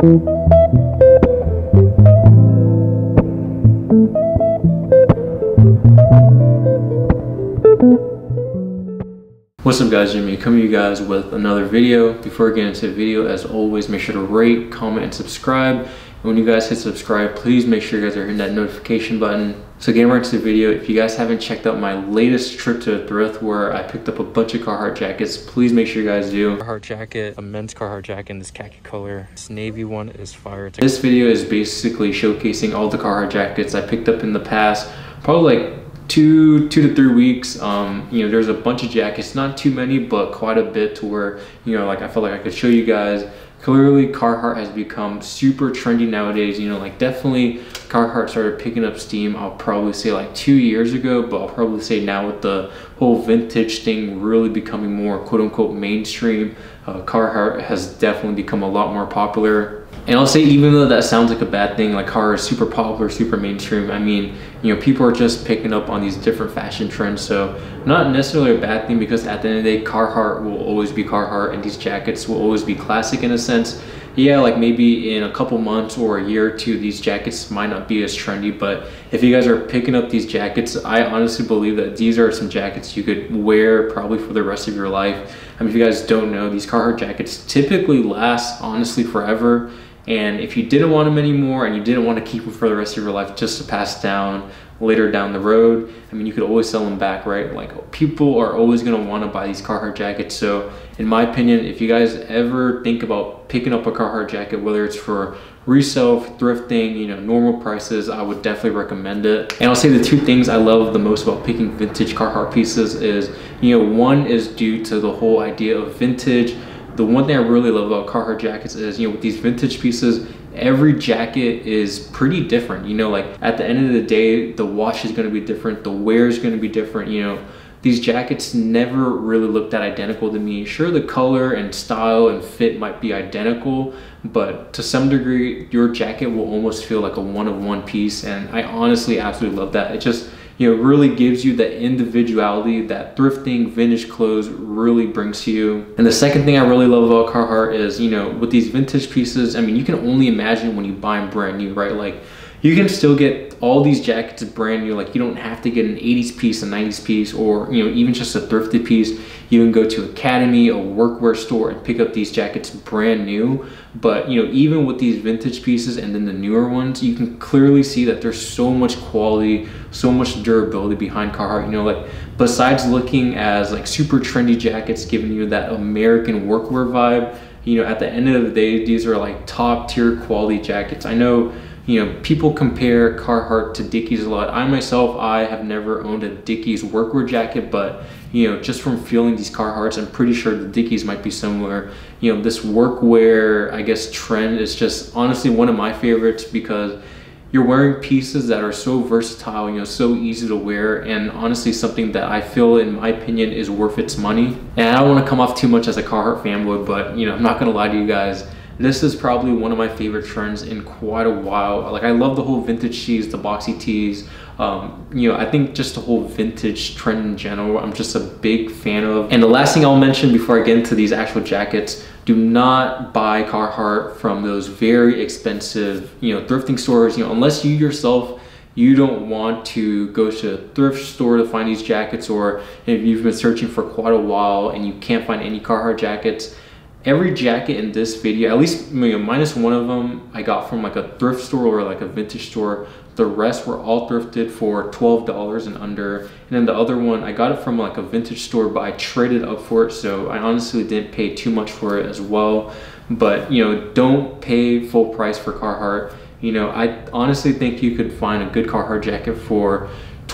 What's up guys, Jimmy coming to you guys with another video. Before I get into the video, as always, make sure to rate, comment, and subscribe. And when you guys hit subscribe, please make sure you guys are hitting that notification button. So getting right into the video, if you guys haven't checked out my latest trip to a thrift where I picked up a bunch of Carhartt jackets, please make sure you guys do. Carhartt jacket, a men's Carhartt jacket in this khaki color. This navy one is fire. This video is basically showcasing all the Carhartt jackets I picked up in the past, probably like two to 3 weeks. You know, there's a bunch of jackets, not too many, but quite a bit to where, you know, like I felt like I could show you guys. Clearly Carhartt has become super trendy nowadays. You know, like definitely Carhartt started picking up steam, I'll probably say like 2 years ago, but I'll probably say now with the whole vintage thing really becoming more quote unquote mainstream, Carhartt has definitely become a lot more popular. And I'll say, even though that sounds like a bad thing, like Carhartt is super popular, super mainstream, I mean, you know, people are just picking up on these different fashion trends. So not necessarily a bad thing, because at the end of the day, Carhartt will always be Carhartt, and these jackets will always be classic in a sense. Yeah, like maybe in a couple months or a year or two, these jackets might not be as trendy, but if you guys are picking up these jackets, I honestly believe that these are some jackets you could wear probably for the rest of your life. I mean, if you guys don't know, these Carhartt jackets typically last honestly forever. And if you didn't want them anymore and you didn't want to keep them for the rest of your life just to pass down later down the road, I mean, you could always sell them back, right? Like, people are always going to want to buy these Carhartt jackets. So in my opinion, if you guys ever think about picking up a Carhartt jacket, whether it's for resale, thrifting, you know, normal prices, I would definitely recommend it. And I'll say the two things I love the most about picking vintage Carhartt pieces is, you know, one is due to the whole idea of vintage. The one thing I really love about Carhartt jackets is, you know, with these vintage pieces, every jacket is pretty different. You know, like at the end of the day, the wash is going to be different, the wear is going to be different. You know, these jackets never really look that identical to me. Sure, the color and style and fit might be identical, but to some degree, your jacket will almost feel like a one-of-one piece. And I honestly absolutely love that. It just, you know, really gives you the individuality that thrifting vintage clothes really brings to you. And the second thing I really love about Carhartt is, you know, with these vintage pieces, I mean, you can only imagine when you buy them brand new, right? Like, you can still get all these jackets brand new. Like, you don't have to get an 80s piece, a 90s piece, or, you know, even just a thrifted piece. You can go to Academy, a workwear store, and pick up these jackets brand new. But, you know, even with these vintage pieces and then the newer ones, you can clearly see that there's so much quality, so much durability behind Carhartt. You know, like, besides looking as like super trendy jackets, giving you that American workwear vibe, you know, at the end of the day, these are like top tier quality jackets. I know, you know, people compare Carhartt to Dickies a lot. I myself, I have never owned a Dickies workwear jacket, but, you know, just from feeling these Carhartts, I'm pretty sure the Dickies might be similar. You know, this workwear, I guess, trend is just honestly one of my favorites, because you're wearing pieces that are so versatile, you know, so easy to wear, and honestly something that I feel, in my opinion, is worth its money. And I don't want to come off too much as a Carhartt fanboy, but, you know, I'm not gonna lie to you guys, this is probably one of my favorite trends in quite a while. Like, I love the whole vintage tees, the boxy tees. You know, I think just the whole vintage trend in general, I'm just a big fan of. And the last thing I'll mention before I get into these actual jackets, do not buy Carhartt from those very expensive, you know, thrifting stores. You know, unless you yourself, you don't want to go to a thrift store to find these jackets, or if you've been searching for quite a while and you can't find any Carhartt jackets, every jacket in this video, at least, you know, minus one of them, I got from like a thrift store or like a vintage store. The rest were all thrifted for $12 and under. And then the other one, I got it from like a vintage store, but I traded up for it, so I honestly didn't pay too much for it as well. But, you know, don't pay full price for Carhartt. You know, I honestly think you could find a good Carhartt jacket for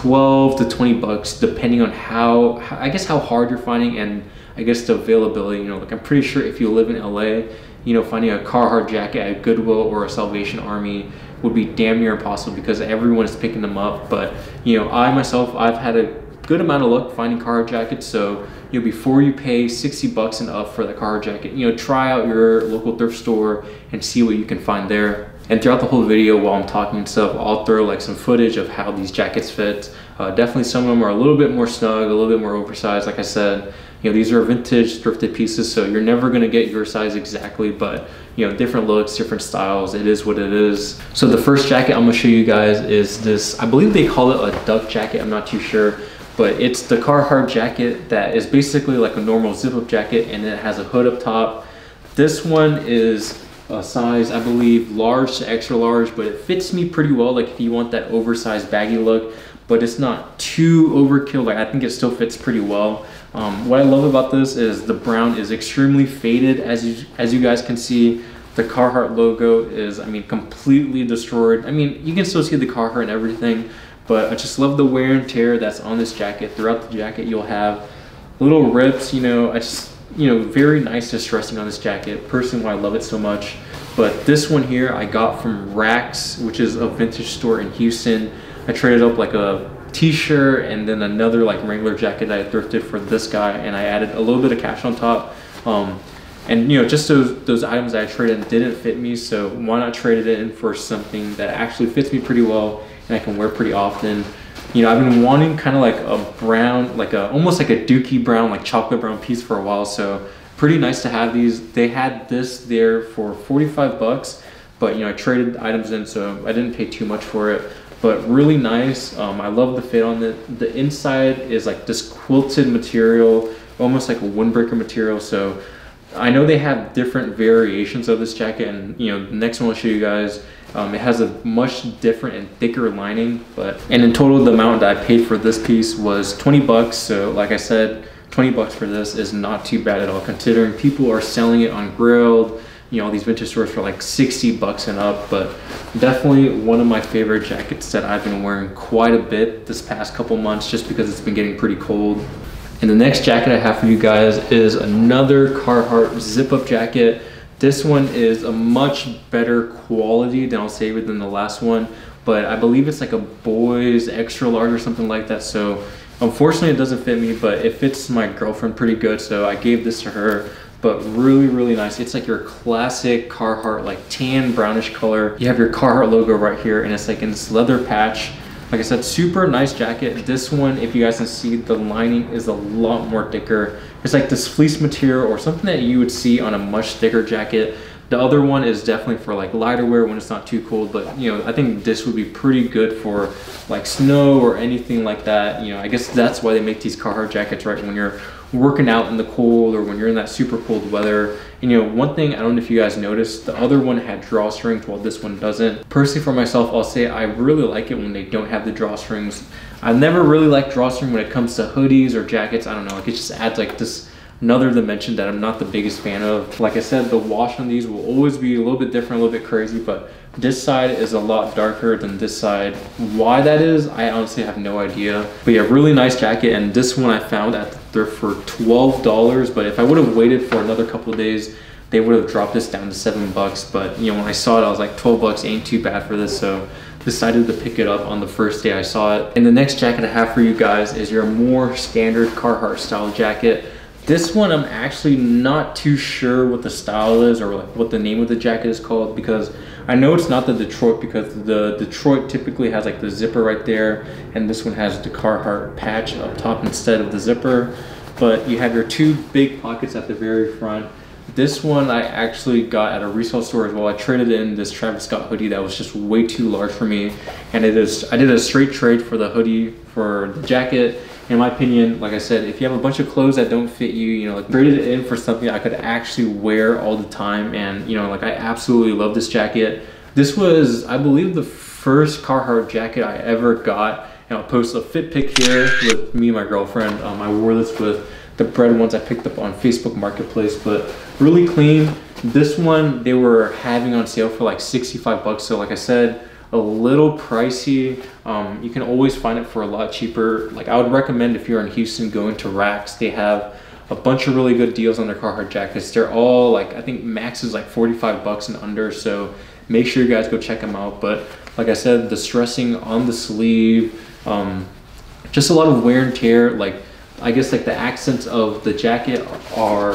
12 to 20 bucks, depending on how, I guess, how hard you're finding, and I guess the availability. You know, like, I'm pretty sure if you live in LA, you know, finding a Carhartt jacket at Goodwill or a Salvation Army would be damn near impossible, because everyone is picking them up. But, you know, I myself, I've had a good amount of luck finding Carhartt jackets. So, you know, before you pay 60 bucks and up for the Carhartt jacket, you know, try out your local thrift store and see what you can find there. And throughout the whole video, while I'm talking and stuff, I'll throw like some footage of how these jackets fit. Definitely some of them are a little bit more snug, a little bit more oversized, like I said. You know, these are vintage thrifted pieces, so you're never gonna get your size exactly, but you know, different looks, different styles, it is what it is. So the first jacket I'm gonna show you guys is this, I believe they call it a duck jacket, I'm not too sure, but it's the Carhartt jacket that is basically like a normal zip-up jacket, and it has a hood up top. This one is a size, I believe, large to extra large, but it fits me pretty well, like if you want that oversized baggy look, but it's not too overkill. Like, I think it still fits pretty well. What I love about this is the brown is extremely faded, as you guys can see. The Carhartt logo is, I mean, completely destroyed. I mean, you can still see the Carhartt and everything, but I just love the wear and tear that's on this jacket. Throughout the jacket, you'll have little rips, you know, very nice distressing on this jacket. Personally, why I love it so much. But this one here I got from Rax, which is a vintage store in Houston. I traded up like a t-shirt and then another like Wrangler jacket I thrifted for this guy, and I added a little bit of cash on top. And you know, just those items that I traded in didn't fit me, so why not trade it in for something that actually fits me pretty well and I can wear pretty often. You know, I've been wanting kind of like a brown, like almost like a dookie brown, like chocolate brown piece for a while, so pretty nice to have these. They had this there for 45 bucks, but you know, I traded items in, so I didn't pay too much for it. But really nice. I love the fit on it. The inside is like this quilted material, almost like a windbreaker material. So I know they have different variations of this jacket, and you know, the next one I'll show you guys, it has a much different and thicker lining. And in total, the amount that I paid for this piece was 20 bucks. So like I said, 20 bucks for this is not too bad at all, considering people are selling it on Grailed, you know, all these vintage stores for like 60 bucks and up. But definitely one of my favorite jackets that I've been wearing quite a bit this past couple months, just because it's been getting pretty cold. And the next jacket I have for you guys is another Carhartt zip-up jacket. This one is a much better quality than I'll say than the last one, but I believe it's like a boys extra large or something like that. So unfortunately it doesn't fit me, but it fits my girlfriend pretty good, so I gave this to her. But really nice. It's like your classic Carhartt, like tan brownish color. You have your Carhartt logo right here, and it's like in this leather patch. Like I said, super nice jacket. This one, if you guys can see, the lining is a lot more thicker. It's like this fleece material or something that you would see on a much thicker jacket. The other one is definitely for like lighter wear when it's not too cold, but you know, I think this would be pretty good for like snow or anything like that. You know, I guess that's why they make these Carhartt jackets, right? When you're working out in the cold or when you're in that super cold weather. And you know, one thing, I don't know if you guys noticed, the other one had drawstrings while this one doesn't. Personally, for myself, I'll say I really like it when they don't have the drawstrings. I never really like drawstring when it comes to hoodies or jackets. I don't know, like it just adds like this another dimension that I'm not the biggest fan of. Like I said, the wash on these will always be a little bit different, a little bit crazy, but this side is a lot darker than this side. Why that is, I honestly have no idea. But yeah, really nice jacket, and this one I found at the thrift for $12, but if I would have waited for another couple of days, they would have dropped this down to 7 bucks. But you know, when I saw it, I was like, 12 bucks ain't too bad for this, so decided to pick it up on the first day I saw it. And the next jacket I have for you guys is your more standard Carhartt style jacket. This one, I'm actually not too sure what the style is or like what the name of the jacket is called, because I know it's not the Detroit, because the Detroit typically has like the zipper right there, and this one has the Carhartt patch up top instead of the zipper. But you have your two big pockets at the very front. This one I actually got at a resale store as well. I traded in this Travis Scott hoodie that was just way too large for me, and I did a straight trade for the hoodie for the jacket. In my opinion, like I said, if you have a bunch of clothes that don't fit you, you know, like traded it in for something I could actually wear all the time. And you know, like I absolutely love this jacket. This was, I believe, the first Carhartt jacket I ever got. And I'll post a fit pic here with me and my girlfriend. I wore this with the bread ones I picked up on Facebook Marketplace, but really clean. This one they were having on sale for like 65 bucks. So like I said, a little pricey. You can always find it for a lot cheaper. Like I would recommend, if you're in Houston, going to Rax. They have a bunch of really good deals on their Carhartt jackets. They're all like, I think max is like 45 bucks and under, so make sure you guys go check them out. But like I said, the stressing on the sleeve, just a lot of wear and tear. Like I guess like the accents of the jacket are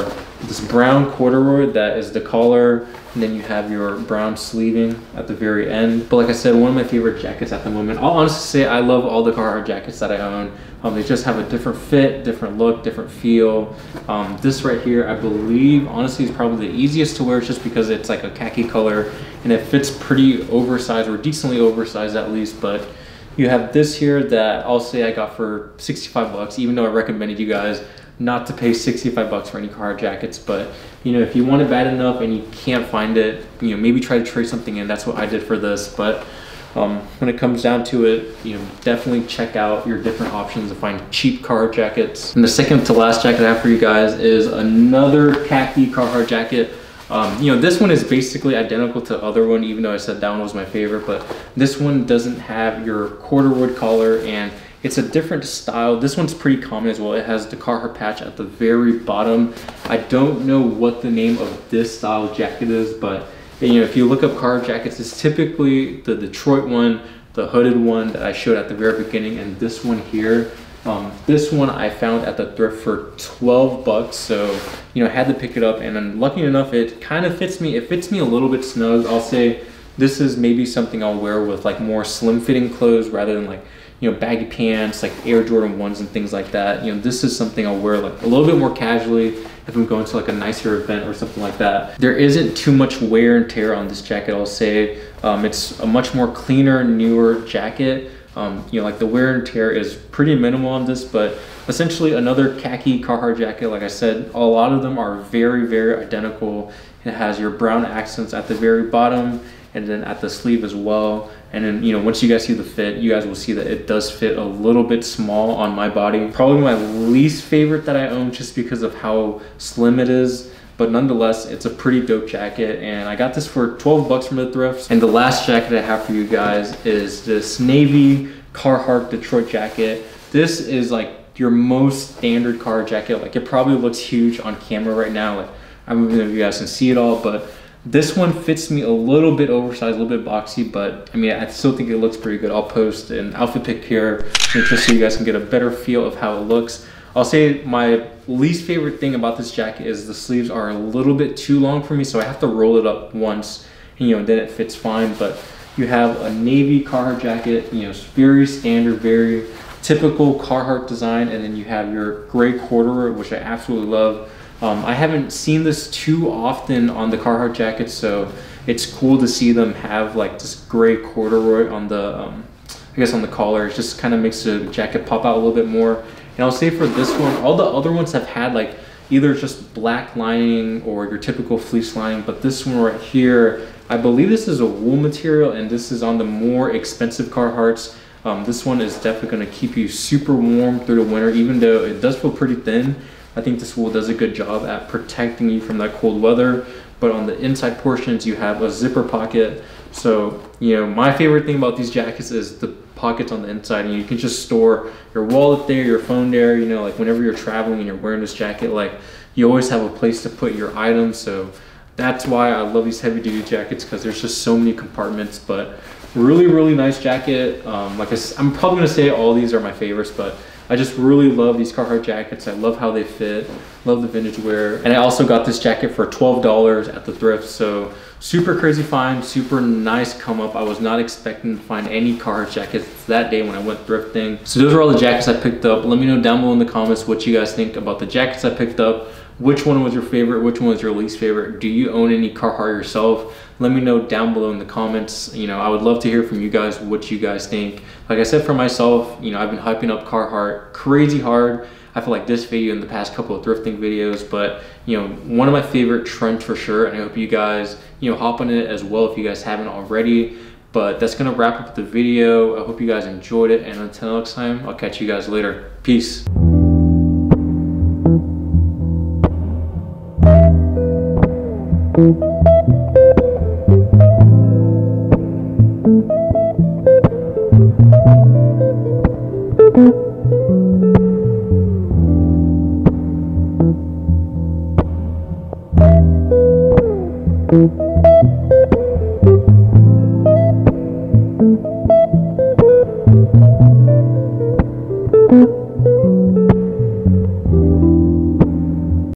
this brown corduroy that is the collar, and then you have your brown sleeving at the very end. But like I said, one of my favorite jackets at the moment. I'll honestly say I love all the Carhartt jackets that I own. They just have a different fit, different look, different feel. This right here, I believe, honestly, is probably the easiest to wear just because it's like a khaki color and it fits pretty oversized, or decently oversized at least. But you have this here that I'll say I got for 65 bucks, even though I recommended you guys not to pay 65 bucks for any Carhartt jackets. But you know, if you want it bad enough and you can't find it, you know, maybe try to trade something in. That's what I did for this. But when it comes down to it, you know, definitely check out your different options to find cheap Carhartt jackets. And the second to last jacket I have for you guys is another khaki Carhartt jacket. You know, this one is basically identical to the other one, even though I said that one was my favorite, but this one doesn't have your corduroy collar and it's a different style. This one's pretty common as well. It has the Carhartt patch at the very bottom. I don't know what the name of this style jacket is, but you know, if you look up Carhartt jackets, it's typically the Detroit one, the hooded one that I showed at the very beginning, and this one here. This one I found at the thrift for 12 bucks. So, you know, I had to pick it up, and then lucky enough, it kind of fits me. It fits me a little bit snug. I'll say this is maybe something I'll wear with like more slim fitting clothes rather than like, you know, baggy pants, like Air Jordan 1s and things like that. You know, this is something I'll wear like a little bit more casually if I'm going to like a nicer event or something like that. There isn't too much wear and tear on this jacket, I'll say. It's a much more cleaner, newer jacket. You know, like the wear and tear is pretty minimal on this, but essentially another khaki Carhartt jacket. Like I said, a lot of them are very, very identical. It has your brown accents at the very bottom and then at the sleeve as well. And then, you know, once you guys see the fit, you guys will see that it does fit a little bit small on my body. Probably my least favorite that I own just because of how slim it is. But nonetheless, it's a pretty dope jacket, and I got this for 12 bucks from the thrifts. And the last jacket I have for you guys is this navy Carhartt Detroit jacket. This is like your most standard Carhartt jacket. Like, it probably looks huge on camera right now. Like, I don't know if you guys can see it all, but this one fits me a little bit oversized, a little bit boxy, but I mean, I still think it looks pretty good. I'll post an outfit pic here just so you guys can get a better feel of how it looks. I'll say my least favorite thing about this jacket is the sleeves are a little bit too long for me, so I have to roll it up once, and, you know, then it fits fine. But you have a navy Carhartt jacket, you know, it's very standard, very typical Carhartt design, and then you have your gray corduroy, which I absolutely love. I haven't seen this too often on the Carhartt jackets, so it's cool to see them have like this gray corduroy on the, I guess on the collar. It just kind of makes the jacket pop out a little bit more. And I'll say for this one, all the other ones have had like either just black lining or your typical fleece lining, but this one right here, I believe this is a wool material, and this is on the more expensive Carhartts. This one is definitely going to keep you super warm through the winter, even though it does feel pretty thin. I think this wool does a good job at protecting you from that cold weather. But on the inside portions, you have a zipper pocket. So, you know, my favorite thing about these jackets is the pockets on the inside, and you can just store your wallet there, your phone there. You know, like whenever you're traveling and you're wearing this jacket, like you always have a place to put your items. So that's why I love these heavy duty jackets, because there's just so many compartments. But really, really nice jacket. Like I'm probably gonna say all these are my favorites, but I just really love these Carhartt jackets. I love how they fit, love the vintage wear. And I also got this jacket for $12 at the thrift. So super crazy find, super nice come up. I was not expecting to find any Carhartt jackets that day when I went thrifting. So those are all the jackets I picked up. Let me know down below in the comments what you guys think about the jackets I picked up. Which one was your favorite? Which one was your least favorite? Do you own any Carhartt yourself? Let me know down below in the comments. You know, I would love to hear from you guys what you guys think. Like I said, for myself, you know, I've been hyping up Carhartt crazy hard. I feel like this video and the past couple of thrifting videos, but you know, one of my favorite trends for sure, and I hope you guys, you know, hop on it as well if you guys haven't already. But that's gonna wrap up the video. I hope you guys enjoyed it, and until next time, I'll catch you guys later. Peace. Thank you.